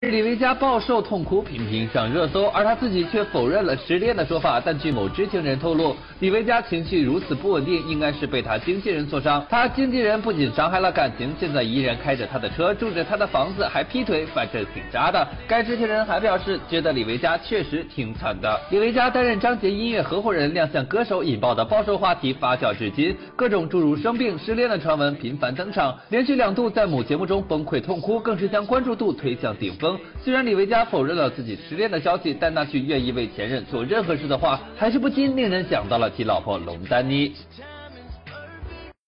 李维嘉暴瘦痛哭，频频上热搜，而他自己却否认了失恋的说法。但据某知情人透露，李维嘉情绪如此不稳定，应该是被他经纪人所伤。他经纪人不仅伤害了感情，现在依然开着他的车，住着他的房子，还劈腿，反正挺渣的。该知情人还表示，觉得李维嘉确实挺惨的。李维嘉担任张杰音乐合伙人亮相歌手引爆的暴瘦话题发酵至今，各种诸如生病、失恋的传闻频繁登场，连续2度在某节目中崩溃痛哭，更是将关注度推向顶峰。虽然李维嘉否认了自己失恋的消息，但那句愿意为前任做任何事的话，还是不禁令人想到了其老婆龙丹妮。